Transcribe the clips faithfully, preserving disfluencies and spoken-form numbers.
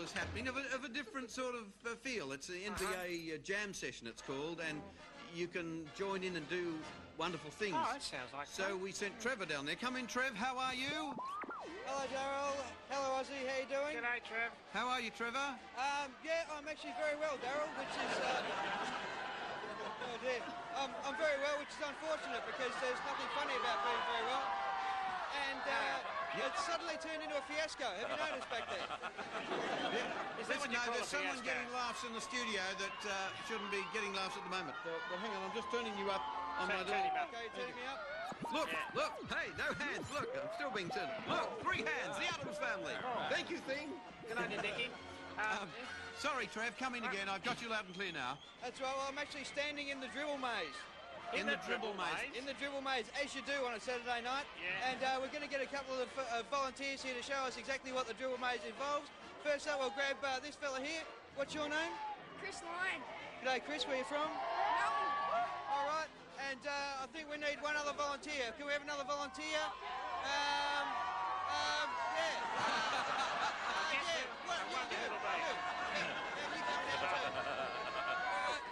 is happening of a, of a different sort of uh, feel. It's the N B A uh, jam session, it's called, and you can join in and do wonderful things. Oh, that sounds like So fun. we sent Trevor down there. Come in, Trev. How are you? Hello, Daryl. Hello, Ozzy. How you doing? G'day, Trev. How are you, Trevor? Um, yeah, I'm actually very well, Daryl, which is... Uh... Oh, dear. Um, I'm very well, which is unfortunate because there's nothing funny about being very well. And uh, it suddenly turned into a fiasco. Have you noticed back there? Yeah. Is that what Listen, you no, call there's a someone fiasco? getting laughs in the studio that uh, shouldn't be getting laughs at the moment. Uh, well, hang on, I'm just turning you up on my Turn- turn him little... up. Okay, you turning me up? Look, Yeah. look, hey, no hands, look, I'm still being turned. Look, three hands, the Adams family. Thank you, Thing. Good on you, Dickie. Um, Um, sorry, Trev, come in again. I've got you loud and clear now. That's right. Well, I'm actually standing in the dribble maze. In, the, dribble maze. In the dribble maze, as you do on a Saturday night. Yeah. And uh, we're going to get a couple of uh, volunteers here to show us exactly what the dribble maze involves. First up, we'll grab uh, this fella here. What's your name? Chris Lyon. G'day, Chris. Where you from? Melbourne. All right. And uh, I think we need one other volunteer. Can we have another volunteer? Um, um, yeah. Uh, yeah. Well, you, you, you. Yeah, yeah, you come down too. All right.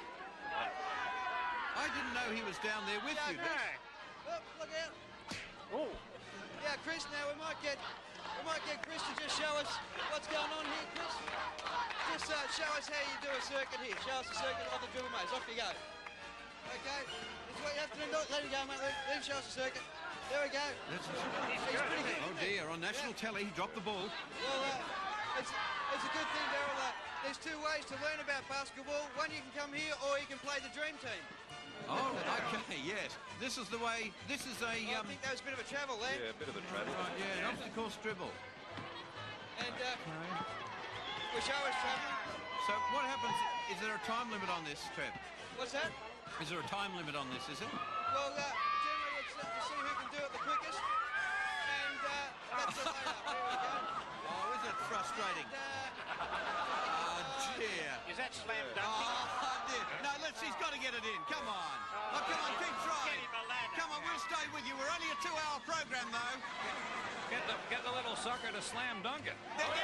I didn't know he was down there with Yeah, you. Chris. That's- Look, look out. oh, Yeah, Chris, now we might get we might get Chris to just show us what's going on here, Chris. Just uh, show us how you do a circuit here. Show us the circuit of the dribble maze. Off you go. Okay, this is what you have to do. Let him go, mate. Let let him show us the circuit. There we go. that's- he's He's good, pretty isn't he? good. Oh dear, on national telly, he dropped the ball. Well, uh, it's, it's a good thing, Daryl. Uh, there's two ways to learn about basketball. One, you can come here, or you can play the dream team. Oh, okay, yes. This is the way, this is a... I Um, think that was a bit of a travel there. Yeah, a bit of a travel. right, yeah, an obstacle dribble. And uh, we'll show us traveling. So what happens, is there a time limit on this, Trev? What's that? Is there a time limit on this, is it? Well, uh, generally it's uh, to see who can do it the quickest. And uh, that's the lineup. There we go. Oh, is it frustrating? And, uh, Oh, dear. is that slam Oh, dunk? dear. No, let's, he's got to get it in. Come on. Oh, come on, keep Get trying. him a ladder. Come on, we'll stay with you. We're only a two-hour program, though. Get the, get the little sucker to slam dunk it.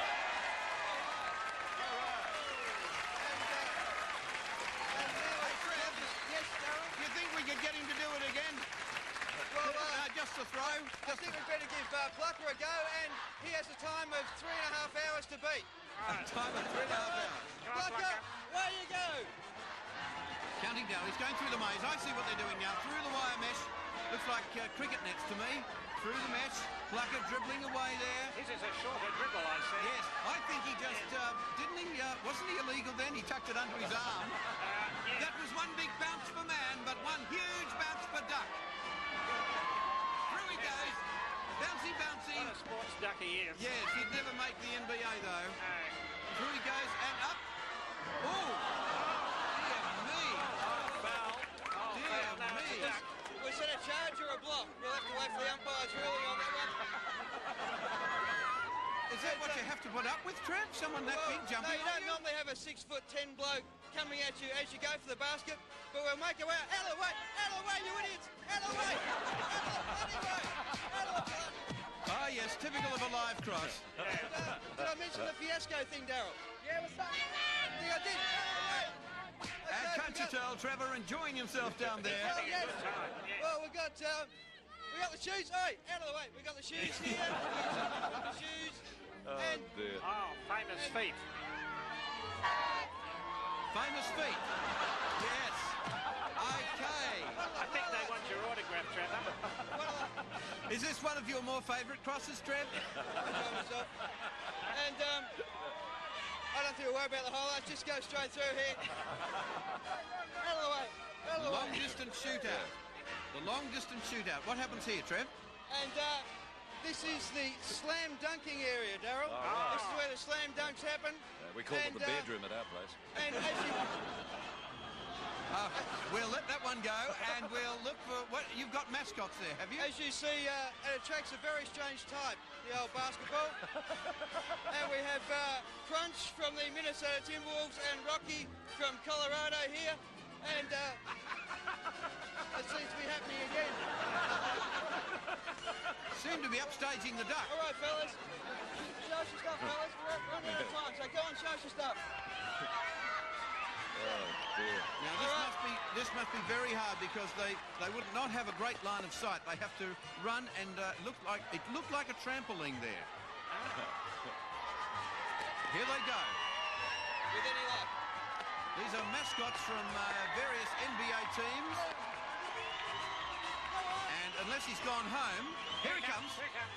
Hey, Trev, yes, Darryl. do you think we could get him to do it again? Well, Uh, uh, just to throw? I Just think we'd better give uh, Plucker a go, and he has a time of three and a half hours to beat. a time of three and a half hours. Come on, Plucker, Plucker. way you go. Counting down. He's going through the maze. I see what they're doing now. Through the wire mesh. Looks like uh, cricket nets to me. Through the mesh. Plucker dribbling away there. This is a shorter dribble, I see. Yes, I think he just, uh, didn't he, uh, wasn't he illegal then? He tucked it under his arm. Uh, yeah. That was one big bounce for man, but one huge bounce for duck. Through he goes. Bouncy, bouncy. What a sports duck he is. Yes, he'd never make the N B A though. No. Through he goes and up. Oh, dear me. Foul. Oh, Dear foul. No, it's a me. duck. Was it a charge or a block? We'll have to wait for the umpire's ruling on that one. Is that what you have to put up with, Trev? Someone that Well, big jumping no, you on don't you? normally have a six foot ten bloke coming at you as you go for the basket, but we'll make our way out. Out of the way! Out of the way, you idiots! Out of the way! Out of the bloody way! Out of the bloody... Ah, yes, typical of a live cross. And, uh, did I mention the fiasco thing, Daryl? Yeah, what's up? I think I did. Out of the way! And Okay, can't we you got- tell Trevor enjoying himself down there? Well, yes. Good time, yeah. Well, we got um, we got the shoes. Hey, out of the way. We got the shoes here. We got the shoes. Oh, And dear. Oh, famous feet. Famous feet. Yes. Okay. I think they want your autograph, Trevor. Is this one of your more favourite crosses, Trev? and um, I don't think we'll worry about the highlights. Just go straight through here. Out of the way. Out of the Long way. distance shootout. The long distance shootout. What happens here, Trev? And uh, this is the slam dunking area, Daryl. right. This is where the slam dunks happen. Uh, we call it And, the uh, bedroom at our place. And as you, Uh, we'll let that one go, and we'll look for what you've got. Mascots there, have you? as you see, uh, it attracts a very strange type, the old basketball. And we have uh, Crunch from the Minnesota Timberwolves and Rocky from Colorado here. And uh, it seems to be happening again. Seem to be upstaging the duck. All right, fellas. Show us your stuff, fellas. We're running out of time, so So go on, show us your stuff. Oh, dear. Now this must be this must be very hard because they they would not have a great line of sight. They have to run and uh, look like it looked like a trampoline there. Here they go. With any luck. These are mascots from uh, various N B A teams. And unless he's gone home, here he comes. Here comes.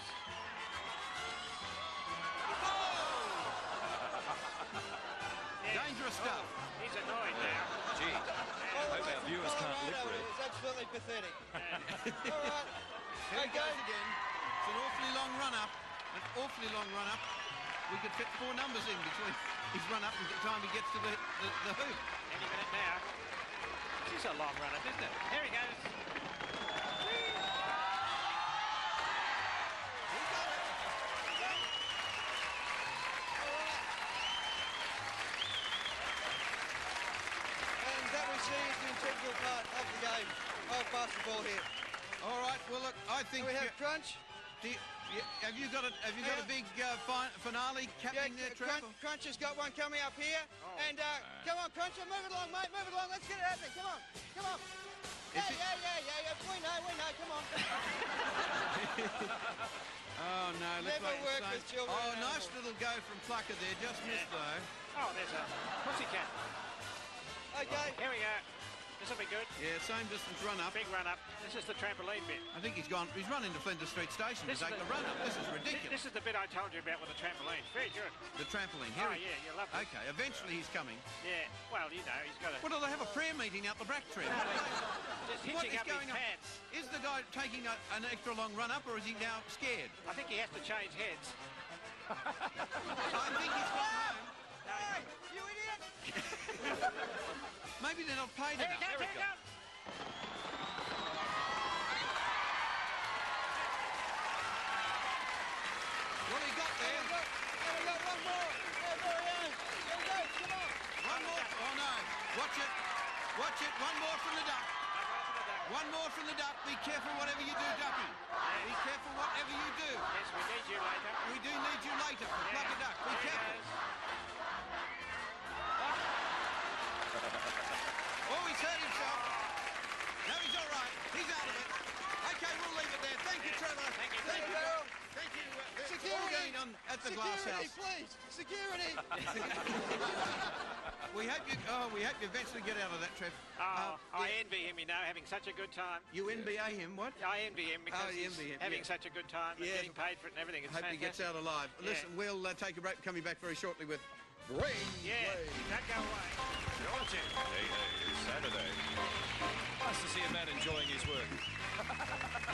Dangerous stuff. He's annoyed now. Gee, All I the hope way our from viewers can't Colorado lip read. is absolutely pathetic. Yeah. All right. Here he Okay. goes again. It's an awfully long run-up. An awfully long run-up. We could fit four numbers in between his run-up and the time he gets to the, the, the hoop. Any minute now. This is a long run up, isn't it? Here he goes. And that we see is the integral part of the game of basketball here. All right. Well, look, I think. And we have uh, Crunch. do you- yeah, have you got a Have you got a big uh, fi finale Yeah, happening there, Crunch, Trevor? Crunch has got one coming up here. And uh, come on, Crunch, move it along, mate, move it along. Let's get it happening. Come on, come on. Yeah, Is it- yeah, yeah, yeah, yeah. We know, we know. Come on. Oh no! Looks Never like it's work saying- with children Oh, and nice animals. little go from Plucka there. Just missed though. Oh, there's a pussycat. Okay. Here we go. This will be good. Yeah, same distance run up. Big run up. This is the trampoline bit. I think he's gone. He's run into Flinders Street Station This to is take the- the run up. This is This, ridiculous. this is the bit I told you about with the trampoline. Very good. The trampoline. Here Oh, he- yeah, you love it. Okay, eventually he's coming. Yeah. Well, you know, he's got a... What do they have a prayer meeting out the back tree? Just What hitching is up his going on? pants. Is the guy taking a, an extra long run up, or is he now scared? I think he has to change heads. I think he's gone home. Hey, you idiot! Maybe they're not paid Here he enough. comes, here he comes. What he got There there? we go. There we go. One more. There, there he is. Here we go. Come on. One more. Oh no! Watch it! Watch it! One more from the duck. One more from the duck. Be careful whatever you do, ducky. Be careful whatever you do. Yes, we need you later. We do need you later for Pluck a duck. Be There he careful. goes. Oh, he's hurt himself. No, he's all right. He's out of it. Okay, we'll leave it there. Thank you, Trevor. Thank you, Thank you, Trevor. Bill. Thank you. Uh, that's all Security. going on at the Glasshouse. Security, please. Security. We hope you. Oh, we hope you eventually get out of that, Trev. Oh, Uh, I yeah, envy him, you know, having such a good time. you N B A him, what? I envy him because Oh, you he's envy him, having yeah. such a good time and Yeah. getting paid for it and everything. It's Hope he fantastic. gets out alive. Yeah. Listen, we'll uh, take a break. Coming back very shortly with Brain Yeah, Play. don't go away. You're watching. Hey, hey, it's Saturday. Nice to see a man enjoying his work.